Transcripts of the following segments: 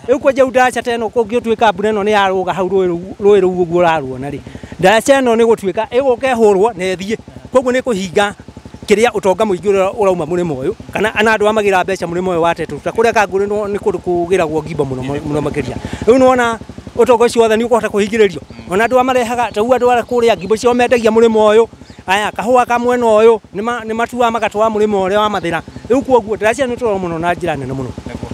riu kwenja ndaraca teno kungituika mbura ino ni yaruga hau rũĩ rũu ũguo ũraruona ri ndaraca ino ni gutuika iguka ihurwo na ithie koguo ni kuhinga kiria utonga muingi urauma murimo uyu kana ana andu amagira mbeca murimo uyu wa Tetu kuria kanguri ni kundu kugiragwo ngimbo muno makiria riu nuona utonga ucio wothe ni ukuhota kuhingiririo ona andu amarehaga tau andu ara kuria ngimbo cio mendagia murimo uyu aya kahua ka mwena uyu ni matua magatwa murimo uria wa mathira riu koguo ndaraca ni toro muno na njira nene muno.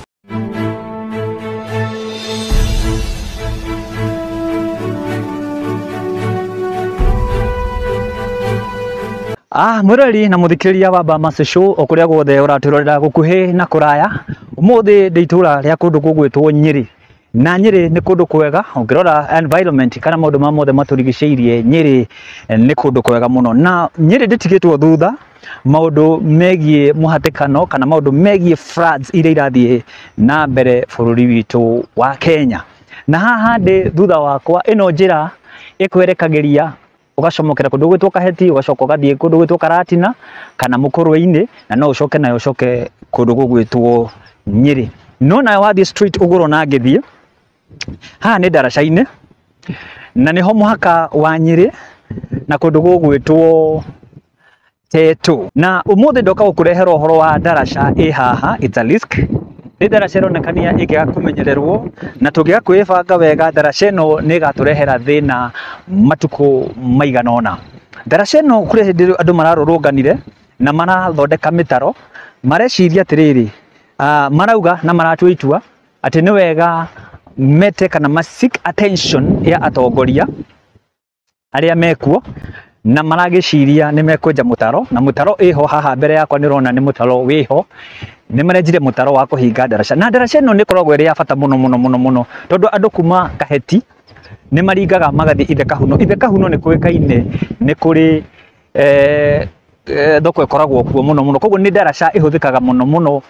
Mwirori na muthikiriria wa Bamace Show okuria guothe uraturorera gukuhi na kuraya umuthi ndeitura ria kundu gugwitwo Nyeri na Nyeri ni kundu kwega ungirora environment kana maundu ma mothe maturigiceirie Nyeri ni kundu kwega muno na Nyeri nditigitwo thutha maundu megie muhatikano kana maundu megie floods iria irathie na mbere bururi witu wa Kenya na haha ndi thutha wakwa ino njira ikwerekagiria ugacomokera kundu gwitwo Kaheti ugacoka ugathie kundu gwitwo Karatina kana Mukurwe-ini na no ucoke nayo ucoke kundu gugwitwo Nyeri no na wathie street uguro na ngithie haha ni ndaraca-ini na niho muhaka wa Nyeri na kundu gugwitwo Tetu na umuthi ndoka gukurehera uhoro wa ndaraca haha it's a risk ni ndaraca ironekania ikiga kumenyererwo na tugiga kwibanga wega ndaraca ino ni gaturehera thina matuku maiganona ndaraca ino kuri hindi andu mararurunganire na marathondeka mitaro mareciria atiriri marauga na maratua itua ati ni wega mete kana seek attention ya atongoria aria mekuo na maragiciria ni mekwenja mutaro na mutaro iho haha mbere yakwa nirona ni mutaro wiho ni marenjire mutaro wa kuhinga ndaraca na ndaraca ino ni koragwo iri ya bata muno tondu andu kuma Kaheti ni maringaga magathi Ithe Kahuno ni kuikaine ni kuri thoko ikoragwo kuo muno koguo ni ndaraca ihuthikaga muno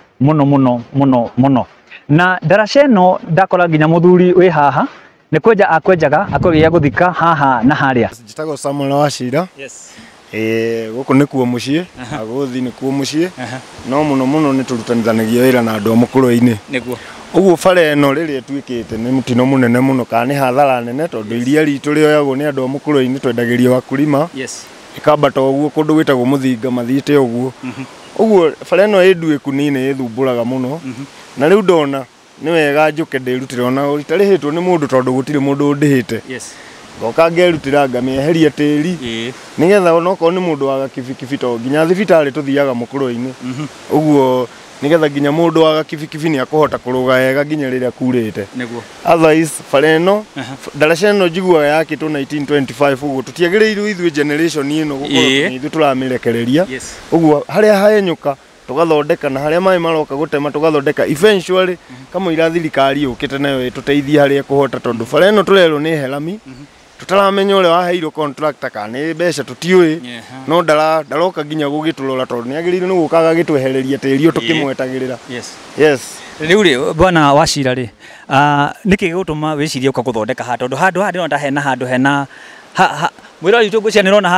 na ndaraca ino ndakora nginya muthuri wi haha ni kwenja akwenjaga guthika haha na haria njitagwo Samuel Wachira guku ni kuo mucie aguthi ni kuo mucie no muno ni turutanithanagia wira na andu a Mukurwe-ini niguo uguo bara ino riri itwikite ni mutino munene muno kana ni hathara nene tondu iria ritu rioyagwo ni andu a Mukurwe-ini twendagiria wakulima ikambata uguo kundu gwitagwo Muthinga mathiite uguo uguo bara ino induiku nini ithumburaga muno na riu ndona ni wega njuke ndirutire ona ritarihitwo ni mundu tondu gutire mundu undihite goka ngerutira ngamieheria tiri nigetha onoko ni mundu wa kibikibi to nginya thibitari tuthiaga Mukurwe-ini uguo nigetha nginya mundu wa kibikibi ni akuhota kuruga wega nginya riria kurite niguo otherwise bara ino ndaraca ino njiguaga yakitwo 1925 uguo tutiagiriirwo ithuĩ generation ino gukorwo ithuĩ turamirekereria uguo haria haenyuka tugathondeka na haria mai maroka gutema tugathondeka eventually kama ira thirikari ukite nayo ituteithie haria kuhota tondu bara ino turerwo ni helami tutaramenya ule waheirwo contractor kana ni mbeca tutiui no ndaroka nginya gugitulora tondu ni agirire ni gukaga gitwehereria tiri tukimwetagirira yes riu ri bwana Wachira ri niki gutuma wicirie uka guthondeka ha tondu handu handi no hena handu hena mwirori tu gucia nirona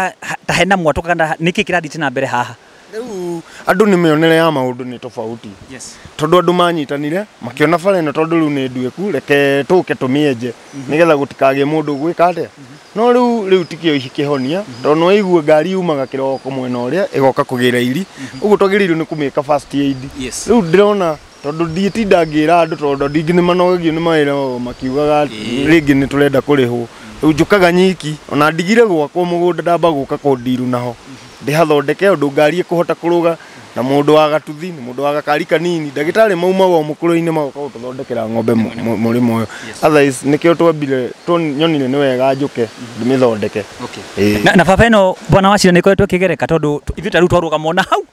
ta hena mwatu kana niki kirathite na mbere haha riu andu ni mionere ya maundu ni tofauti tondu andu manyitanire makiona bara ino tondu riu ni nduiku reke tuke tumienje nigetha gutikage mundu gwika atia no riu tikio ikihonia tondu no igue ngari yumaga kiroko mwena uria igoka kugira iri uguo twagirirwo ni kumika first aid riu ndirona tondu nditinda ngira andu tondu ndingi ni manogagio ni mawira makiugaga ringi ni turenda kurihwo riu njukaga nyiki ona ndigire gwakwo mugunda ndamba guka kundiru naho ndihathondeke undu ngari ikuhota kuruga na mundu wa gatuthi ni mundu wa gakari kanini ndagitari maumagwo Mukurwe-ini magoka gututhondekera ng'ombe murimo uyu otherwise nikio twambire nyonire ni wega njuke ndimithondeke na baba ino bwana Wachira ni koetwo kigereka tondu ithuĩ taru twaruga mona hau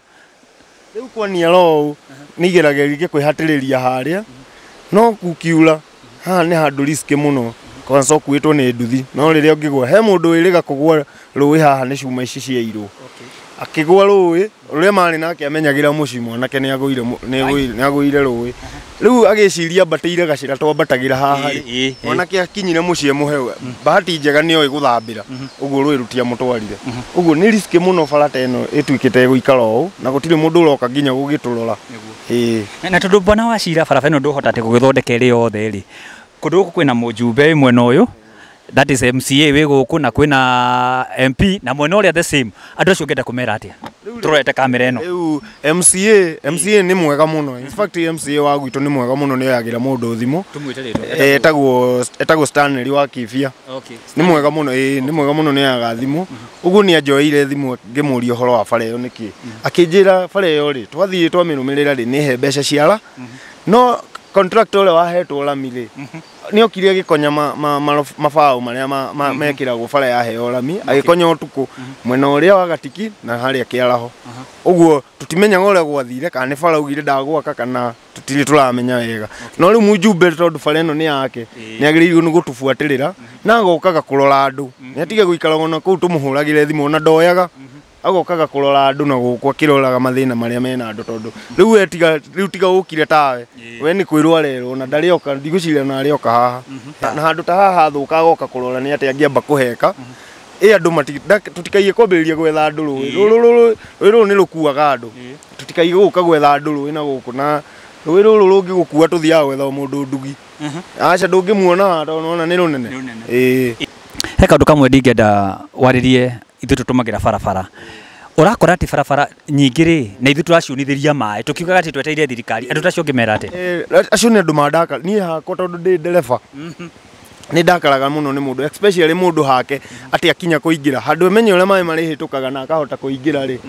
riu kwania ro nigerageria kwihatiriria haria no kukiura haha ni handu risk muno kwanza kuitwo ni nduthi no riria ngigwa he mundu wiriga kugwa rũĩ haha ni cuma ici ciairwo akigwa rũĩ ruria mari nake amenyagira muci mwanake ni agũire rũĩ riu agiciria mbatĩire gacĩra twambatagira haha mwanake akinyire muciĩ muhewe bahati njega nĩoĩ gũthambĩra ũguo rũĩ rũtiamũtwarire ũguo nĩ risk mũno barata ĩno ĩtuĩkĩte gũikara ũũ na gũtirĩ mũndũ ũroka nginya gũgĩtũrora na tondũ bwana Wachira barabara ĩno ndũhota atĩ gũgĩthondeka ĩrĩ yothe rĩ kũndũ gũkũ kwĩna mũjumbe mwena ũyũ that is MCA wĩ gũkũ na kwĩna MP na mwena ũrĩa the same andũ acio ngenda kũmera atĩa tũrorete kamera ĩno rĩu MCA nĩ mwega mũno in fact MCA wa gwitũ nĩ mwega mũno nĩ oyagĩra mũndũ thimũ etagwo Stanley wa Kibia nĩ mwega mũno nĩ mwega mũno nĩ oyaga thimũ ũguo nĩ anjoeire thimũ ngĩmũria ũhoro wa bara ĩyo nĩkĩ akĩnjĩra bara ĩyo rĩ twathiĩ twamĩrũmĩrĩra rĩ nĩ he mbeca ciara no contractor ũrĩa wahetwo rami rĩ nĩ okire agĩkonya mabaũ marĩa mekĩragwo bara ya heo rami agĩkonya ũtukũ mwena ũrĩa wa Gatiki na harĩa Kĩaraho ũguo tũtimenyaga ũrĩa gwathire kana nĩ bara augire ndagwaka kana tũtirĩ tũramenya wega no rĩu mũjumbe tondũ bara ĩno nĩ yake nĩ agĩrĩirwo nĩ gũtũbuatĩrĩra na agokaga kũrora andũ nĩ atige gũikara na kũu tũmũhũragĩre thimũ na ndoyaga agokaga kũrora andũ na gũkũ akĩroraga mathĩna marĩa mena andũ tondũ rĩu tiga ũkire tawe we nĩ kwĩrwo arerwo na ndarĩoka ndigũciria na arĩoka haha na handũ ta haha thũka agoka kũrora nĩ atĩ angĩamba kũheka andũ tũtikaiye kwambĩrĩria gwetha andũ rũĩ rũrũ nĩ rũkuaga andũ tũtikaiye gũka gwetha andũ rũĩ na gũkũ na rũĩ rũrũ rũngĩgũkua tũthiaga gwetha mũndũ ndugi aca ndũngĩmuona tondũ nĩ rũnene he kaũndũ kamwe ndingĩenda warĩrie ithuĩ tũtũmagĩra barabara ũrakora atĩ barabara nyingĩ rĩ na ithuĩ tũraciunithĩria maĩ tũkiugaga atĩ twetereire thirikari andũ tacio ngĩmera atĩ acio nĩ andũ mandaka niĩ hakwa tondũ ndĩ ndereba nĩ ndakaraga mũno nĩ mũndũ especially mũndũ hake atĩ akinya kũingĩra handũ emenye ũrĩa maĩ marĩhĩtũkaga na akahota kũingĩra rĩ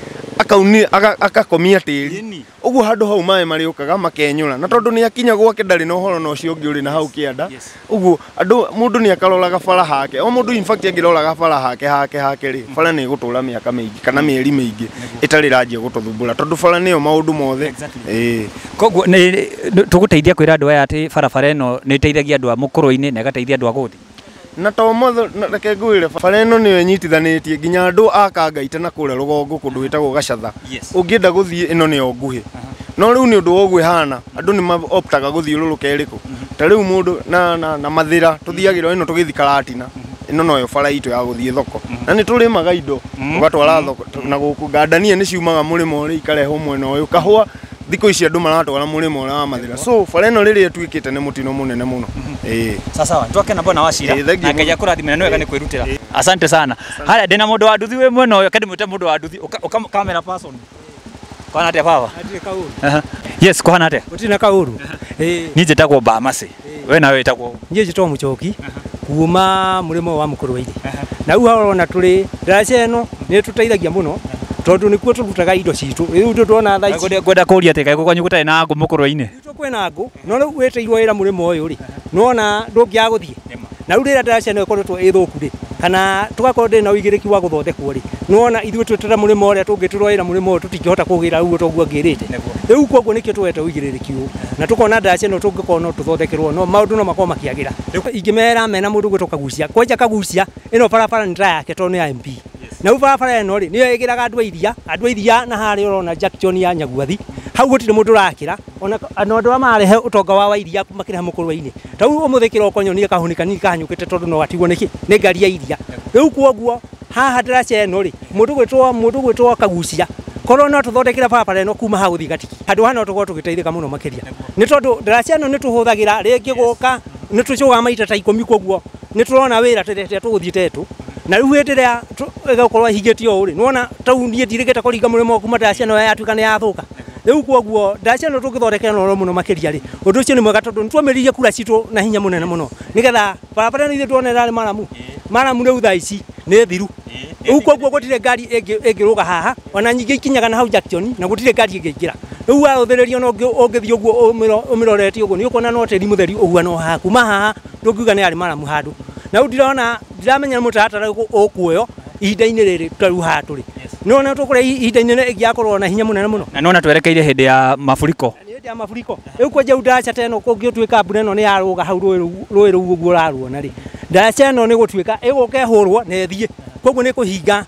akakomia tĩri ũguo handũ hau maĩ marĩũkaga makenyũra na tondũ nĩ akinya gwake ndarĩ na ũhoro na ũcio ũngĩ ũrĩ na hau kĩanda ũguo mũndũ nĩ akaroraga bara hake o mũndũ in fact angĩroraga bara hake rĩ bara nĩ ĩgũtũra mĩaka mĩingĩ kana mĩeri mĩingĩ ĩtarĩ ranjia gũtũthumbũra tondũ bara nĩyo maũndũ mothe koguo tũgũteithia kwĩra andũ aya atĩ barabara ĩno nĩ ĩteithagia andũ a mũkũrũ-inĩ na ĩgateithia andũ a gũthĩ na tomothe reke ngwĩre bara ĩno nĩyo ĩnyitithanĩtie nginya andũ a Kangaita na kũrĩa rũgongo kũndũ gwĩtagwo Gacatha ũngĩenda gũthiĩ ĩno nĩyo nguhĩ no rĩu nĩ ũndũ wa ũguo ĩhana andũ nĩ maoptaga gũthiũrũrũka ĩrĩkũ ta rĩu mũndũ na mathĩra tũthiagĩrwo ĩno tũgĩthi Karatina ĩno noyo bara itũ ya gũthiĩ thoko na nĩ tũrĩmaga indo ũgatwara thoko na gũkũ ngandania nĩ ciumaga mũrĩmo ũrĩa ikarehwo mwena ũyũ kahũa thikũ ici andũ maratwara mũrĩmo ũrĩa wa mathĩra so bara ĩno rĩrĩa ĩtuĩkĩte nĩ mũtino mũnene mũno sawa twake na Bwana Wachira na Ngai akũrathime na nĩ wega nĩ kwĩrutĩra asante sana haya ndĩna mũndũ wa nduthi wĩ mwena ũyũ kadimwĩte mũndũ wa nduthi camera person kwana atĩa baba yes kwana atĩa gũtirĩ kaũru niĩ njĩtagwo Mbamase we nawe wĩtagwo niĩ njĩtagwo Mũchoki kuma mũrĩmo wa Mũkũrũ-inĩ na rĩu harona tũrĩ ndaraca ĩno nĩ tũteithagia mũno tondũ nĩkuo tũrutaga indo citũ rĩu tũrona thaa ici ngwenda kũria atĩ kaĩ kwanyu gũtarĩ na ngũ Mũkũrũ-inĩ kwĩna ngũ no rĩu wĩtĩirwo wĩra mũrĩmo ũyũ rĩ nona ndũngĩaga gũthiĩ na rĩu rĩrĩa ndaraca ĩno ĩkoretwo ĩthũku rĩ kana tũgakorwo ndĩ na ũigĩrĩki wa gũthondekwo rĩ nona ithuĩ twetera mũrĩmo ũrĩa tũngĩtũrwo wĩra mũrĩmo ũyũ tũtingĩhota kũgĩra ũguo toguo ngĩrĩte rĩu koguo nĩkĩo twete ũigĩrĩrĩki ũyũ na tũkona ndaraca ĩno tũngĩkorwo no tũthondekerwo no maũndũ no makorwo makĩagĩra ingĩmera mena mũndũ gwĩtwo Kagucia kwanja Kagucia ĩno barabara nĩ yake tondũ nĩ ya MP na rĩu barabara ĩno rĩ nĩyo ĩgĩraga andũ a iria na harĩa ũrona junction ya Nyagwathi hau gũtirĩ mũndũ ũrakĩra ona andũ a marehe ũtonga wa iria makĩreha Mũkũrũ-inĩ ta rĩu ũmũthĩ kĩroko nyoni kahũni kanini kahanyũkĩte tondũ no gatigwo nĩ ngari ya iria rĩu kwoguo haha ndaraca ĩno rĩ mũndũ gwĩtwo Kagucia korwo no tũthondekera barabara ĩno kuma ha gũthiĩ Gatiki handũ hana tũkorwo tũgĩteithĩka mũno makĩria nĩ tondũ ndaraca ĩno nĩ tũhũthagĩra rĩngĩ gũka nĩ tũcogaga maita ta 10 kwoguo nĩ tũrona wĩra rĩrĩa tũgũthiĩte tu na rĩu hĩndĩ ĩrĩa ĩgakorwo hingĩtio ũũ rĩ nĩwona taũni ndirĩgĩte kũringa mũrĩmo kuma ndaraca ĩno yatuĩka nĩ yathũka rĩu kwoguo ndaraca ĩno tũngĩthondekera no mũno makĩria rĩ ũndũ ũcio nĩ mwega tondũ nĩ twamĩrĩirie kura citũ na hinya mũnene mũno nĩgetha barabara ĩno ithuĩ tuonera nĩ Maramu rĩu thaa ici nĩ thiru rĩu kwoguo gũtirĩ ngari ĩngĩrũga haha ona nyingĩ ikinyaga na hau junction na gũtirĩ ngari ĩngĩingĩra rĩu wahũthĩrĩrio no ũngĩthiĩ ũguo ũmĩroretie ũguo nĩ ũkuona no tĩri mũtheri ũhuana haha kuma haha ndũngiuga nĩ arĩ Maramu handũ na rĩu ndiramenya mũtaratara ũkuoyo ihinda-inĩ rĩrĩ tũrĩ haha tũrĩ nĩwona tũkũrĩa ihinda-inĩ ĩngĩakorwo na hinya mũnene mũno na nĩwona twerekeire hĩndĩ ya mafuriko ya mafuriko rĩu kwanja ndaraca ta ĩno kũngĩtuĩka mbura ĩno nĩ yarũga hau rũĩ rũu ũguo ũraruona rĩ ndaraca ĩno nĩ gũtuĩka ĩgũka ĩhũrwo na ĩthiĩ kwoguo nĩ kũhinga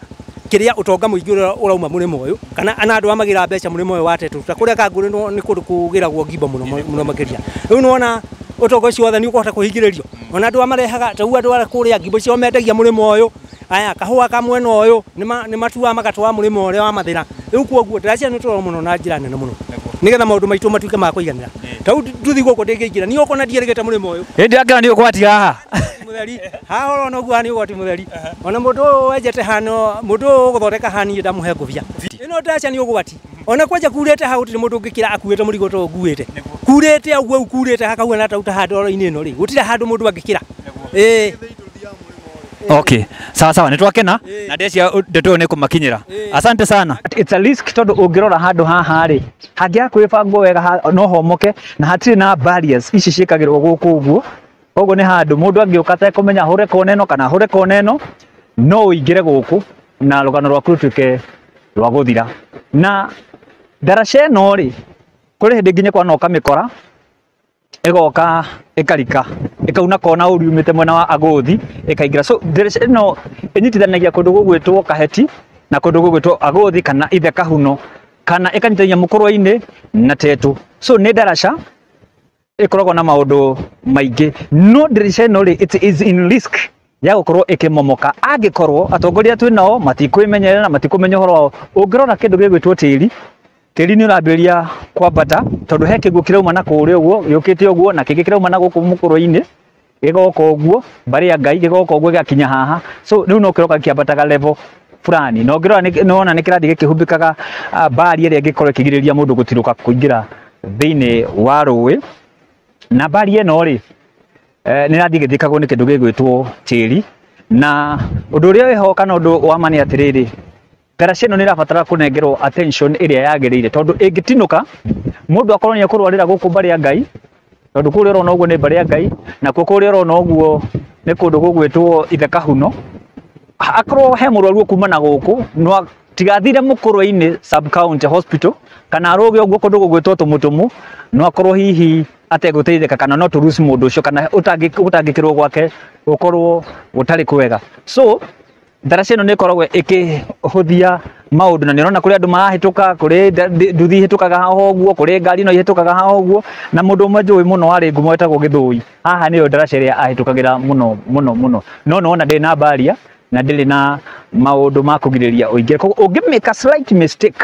kiria utonga muingi urauma murimo uyu kana ana andu amagira mbeca murimo uyu wa Tetu ta kuria kanguri ni kundu kugiragwo ngimbo muno makiria riu nona utonga ucio wothe ni ukuhota kuhingiririo ona andu amarehaga ta andu ara kuria ngimbo cio mendagia murimo uyu aya kahua ka mwena uyu ni matua magatwa murimo uria wa mathira riu kuoguo ndiracia ni toro muno na njira nene muno nigetha maundu maitu matuike ma kuiganira ta nduthi guko ndingiingira ni ukona ndierigete murimo uyu hindi akira ni ukwati haha mutheri ha horo no gwa ni ugwati mutheri ona mundu wenjete hano mundu guthondeka hani ndamuhe nguvia ino ndacia ni ugwati ona kwanja kurete ha gutire mundu ngikira akuite murigo to nguite kurete uguo kurete hakahuana ta utahanda oro-ini ino ri gutire handu mundu angikira Okay, sawa ni twakena na ndecia ndeto ni kumakinyira. Asante sana. It's a risk tondu ungirora handu haha ri hangia kwibangwo wega no homoke na hatiri na barriers ici ciikagirwo guku uguo. Ogo ni handu mundu angiukata kumenya hure koneno kana hure koneno no uingire guku na rugano rwaku rutuike rwa guthira. Na daraca ino ri kuri hindi nginya kwa no kamikora egoka ekarika ikauna kona uri umite mwena wa agothi ikaingira so daraca ino inyitithanagia kundu gugwitwo Kaheti na kundu gugwitwo agothi kana ithe Kahuno kana ikanyitithania Mukurwa-ini na Tetu. So ni daraca ikoragwo na maundu maingi no daraca ino ri it is in risk ya gukorwo ikimomoka angikorwo atongoria twinao matikwimenyerera na matikumenya horo wao. Ungirona kindu gigwitwo tiri ni urambiria kwambata tondu he kiguo kirauma na kuria uguo yukite uguo na kingi kirauma na guku Mukurwa-ini gigoka uguo bari ya Ngai gigoka uguo gakinya haha. So riu no kiroka kiambataga level fulani no ngirona nona ni kiradi gikihumbikaga bari iria ngikorwo kigiriria mundu gutiruka kuingira thiini wa ruwi na bari ino ri ni radi githikagwo ni kindu gigwitwo tiri na undu uria wiho kana undu wa mani atiriri daraca ino ni rabatara kunengerwo attention iria yagirire tondu ingitinuka mundu akorwo ni akurwarira guku bari ya Ngai tondu kuria urona uguo ni bari ya Ngai na kuria urona uguo ni kundu gugwitwo ithe Kahuno akorwo he murwaru kuma na guku no tigathire Mukurwa-ini sub county hospital kana aroge uguo kundu gugwitwo Tumutumu no akorwo hihi ateguteithika kana no turusi mundu ucio kana utangikirwo gwake ukorwo utari kwega. So daraca ino ni koragwo ikihuthia maundu na ni rona kuri andu marahituka kuri nduthi hitukaga haha uguo kuri ngari no ihitukaga haha uguo na mundu umwe njui muno ari ngumo etagwo Githui haha niyo daraca iria ahitukagira muno no ona ndi na baria na ndiri na maundu ma kugiriria uingire ungimeka slight mistake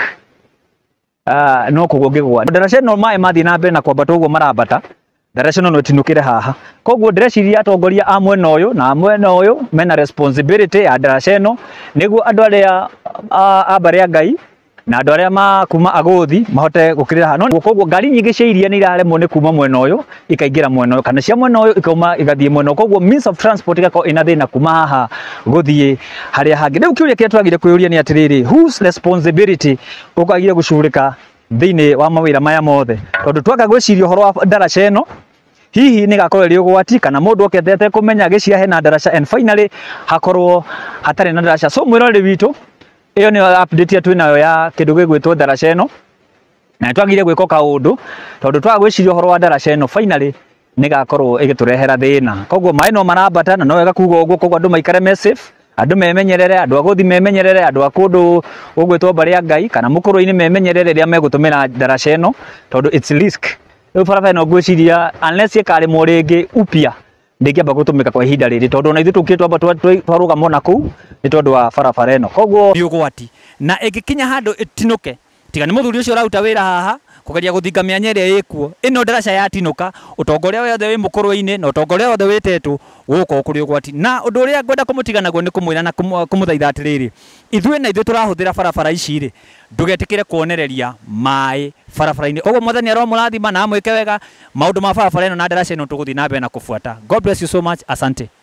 no kugwo ngigwa daraca ino mai mathi na mbere na kwambata uguo marambata daraca ino no tinukire haha koguo ndĩreciria atongoria a mwena uyu na mwena uyu mena responsibility ya daraca ino niguo andu aria a bari ya Ngai na andu aria makuma agothi mahote gukirira haha no koguo ngari nyingi cia iria ni iraremwo ni kuma mwena uyu ikaingira mwena uyu kana cia mwena uyu ikauma igathie mwena koguo means of transport igako ina thina kuma haha guthie haria hangi riu kiuria kia twagire kwiuria ni atiriri whose responsibility ukagire gucurika thiini wa mawira maya mothe tondu twaga gwiciria horo wa daraca ino hihi ni gakorwo ri ugwati kana mundu okethete kumenya gicia hena daraca and finally hakorwo hatari na daraca. So mwirori witu iyo ni update yetu nayo ya kindu gigwitwo daraca ino na twagire gwika kaundu tondu twaga gwiciria horo wa daraca ino finally ni gakorwo igiturehera thina koguo mai no marambata na no wega kuga uguo koguo andu maikare me safe andu memenyerere andu agothi memenyerere andu akundu ugwitwo bari ya Ngai kana Mukurwa-ini memenyerere ria megutumira daraca ino tondu it's risk. Riu barabara ino ngwiciria unless ikaremwo ringi upya ndingiamba gutumika kwa ihinda riri tondu ona ithu tukitwo amba twarugama na kuu ni tondu wa barabara ino koguo ni ugwati na ingikinya handu itinuke tiga ni muthuri ucio rauta wira haha kugeria guthinga mianya iria ikuo ino daraca yatinuka utongoria wothe wi Mukurwa-ini na utongoria wothe wi Tetu guko kuri ugwati na undu uria ngwenda kumutiga naguo ni kumwira na kumuthaitha atiriri ithuĩ turahuthira barabara ici ri ndugetikire kuonereria mai barabara-ini koguo mwathani aromurathima na amwike wega maundu ma barabara ino na daraca ino tuguthii na mbere na kufuata. God bless you so much. Asante.